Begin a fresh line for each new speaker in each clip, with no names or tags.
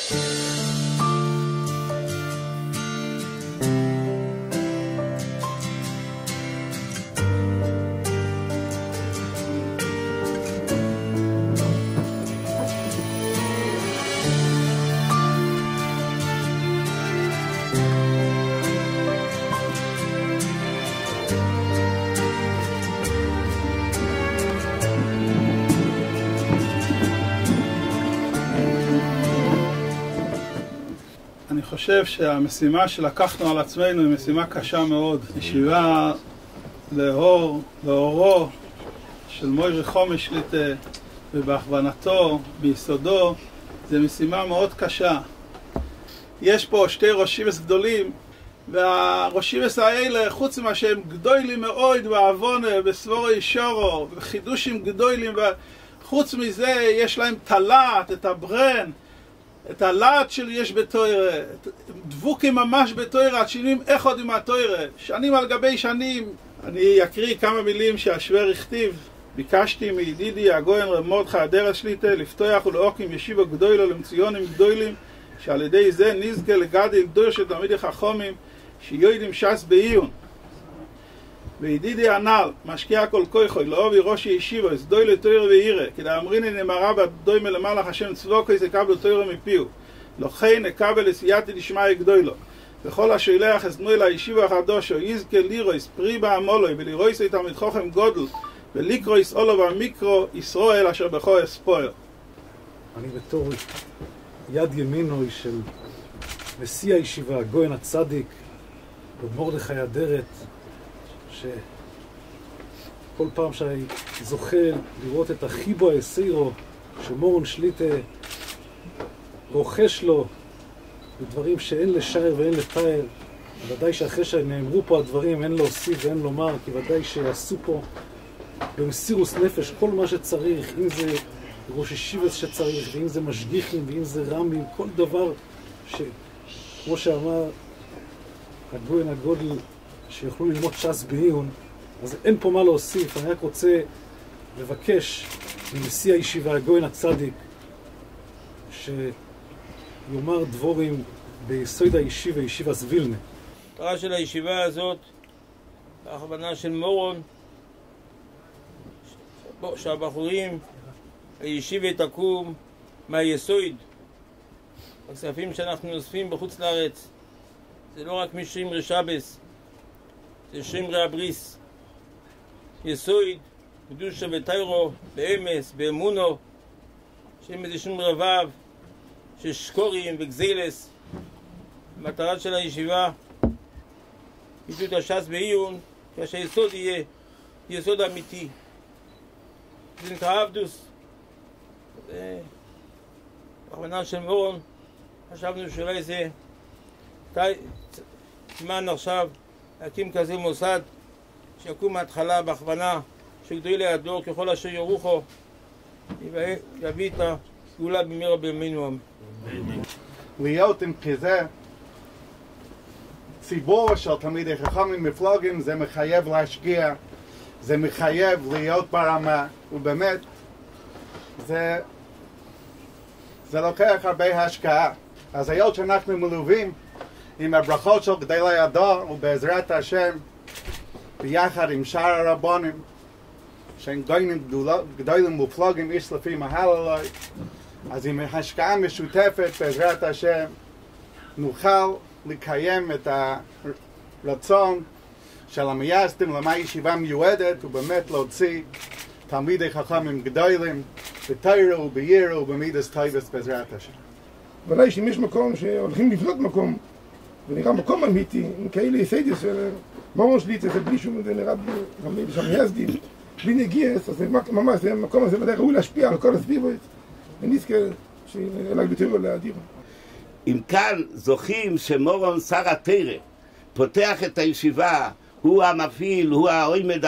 אני חושב שהמשימה שלקחנו על עצמנו היא משימה קשה מאוד. ישיבה לאורו של מוירי חומש שליטה ובהכוונתו, ביסודו, זה משימה מאוד קשה. יש פה שתי ראשיבס גדולים, והראשיבס האלה, חוץ ממה שהם גדולים מאוד בעוונה, בסבורו אישורו, וחידושים גדולים, וחוץ מזה יש להם תלת, את הברן, את הלהט שלי יש בתוירה, דבוקים ממש בתוירה, עד שנים איך עוד עם התוירה, שנים על גבי שנים. אני אקריא כמה מילים שהשוור הכתיב. ביקשתי מידידי הגויין רב מרדכי אדרש שליטה לפתוח ולעוקים ישיבה גדולה למציונים גדולים, שעל ידי זה נזכה לגדל דור של תלמידי חכמים שיודעים ש"ס בעיון. וידידי הנ"ל משקיע כל כוחו לאובי ראש ישיבה הסדוי לתוירה וירא, כי אמריני נאמרה בדוי מלמעלה השם צבוקי יקבלו תוירה מפיו, לכן נקבל לסייעתי לשמעי גדולו. וכל השילח אסנו אל הישיבה החדושו יזכה לירויס פרי בעמולוי ולירויס את תלמיד חכם גודל וליקרויס אולו והמיקרו ישראל אשר בכו אספויר.
אני בתור יד ימינו של נשיא הישיבה, הגויין הצדיק, רב מרדכי אדרת, שכל פעם שאני זוכה לראות את החיבו היסירו שמורון שליטה רוכש לו בדברים שאין לשער ואין לתאר, ודאי שאחרי שנאמרו פה הדברים אין להוסיף ואין לומר, כי ודאי שיעשו פה במסירוס נפש כל מה שצריך, אם זה ראש ישיבס שצריך, ואם זה משגיחים, ואם זה רמים, כל דבר שכמו שאמר הגויין הגודל שיוכלו ללמוד ש"ס בעיון, אז אין פה מה להוסיף. אני רק רוצה לבקש מנשיא הישיבה, הגויין הצדיק, שיאמר דבורים ביסוד הישיבה, ישיבס וילנה.
המטרה של הישיבה הזאת, ההכוונה של מורון, שהבחורים, הישיבה תקום מהיסוד. הכספים שאנחנו נוספים בחוץ לארץ, זה לא רק משמרי שבס, זה שמרי הבריס. יסוד, קדושה ותיירו, באמס, באמונו, שם איזה שמרי רבב, ששקורים וגזילס. המטרה של הישיבה, ידעו את הש"ס בעיון, שהיסוד יהיה יסוד אמיתי. זה נקרא עבדוס. בכוונה של מורון, חשבנו שאולי זה זמן עכשיו להקים כזה מוסד שיקום מההתחלה בהכוונה שגדולי הדור ככל אשר יורוכו יביא את הסגולה במהרה בימינו אמן.
להיות עם כזה ציבור של תלמידי חכמים מפלגים זה מחייב להשקיע, זה מחייב להיות ברמה, ובאמת זה לוקח הרבה השקעה. אז היות שאנחנו מלווים עם הברכות של גדולי הדור, ובעזרת השם ביחד עם שאר הרבונים שהם גדולים מופלגים איש לפי מהללוי, אז עם השקעה משותפת בעזרת השם נוכל לקיים את הרצון של המייסדים למה ישיבה מיועדת, ובאמת להוציא תלמידי חכמים גדולים בתורה וביראה ובמידס טובות בעזרת השם.
ודאי שאם יש מקום שהולכים לבנות מקום ונראה מקום אמיתי, עם כאלה יסיידס של מורון שליטה, זה בלי שום, זה נראה גם שם מייסדים, בלי נגיעס, אז ממש המקום הזה ודאי ראוי להשפיע על כל הסביבות, ונזכה שאולי בתורה להדירו.
אם כאן זוכים שמורון שר התורה פותח את הישיבה, הוא המפעיל, הוא העומד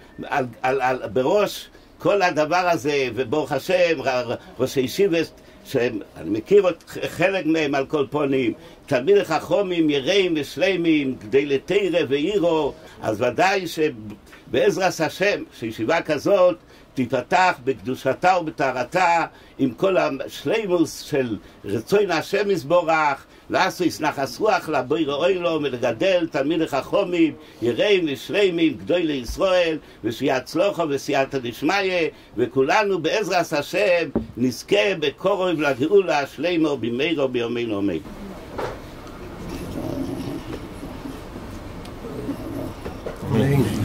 בראש כל הדבר הזה, וברוך השם, ראש הישיבס, שאני מכיר חלק מהם על כל פונים, תלמידי חכמים יראים ושלמים, כדי לתורה ועירו, אז ודאי שבעזרת השם, שישיבה כזאת תיפתח בקדושתה ובטהרתה עם כל השלימוס של רצון השם יסבורך, לעשות נחס רוח לבויר אוילום ולגדל תלמידי חכמים יראים ושלימים גדולי לישראל ושיצלוחו וסייעתא דשמיא, וכולנו בעזרת השם נזכה בקרוב לגאולה השלימה במהרה בימינו אמן.
Amen.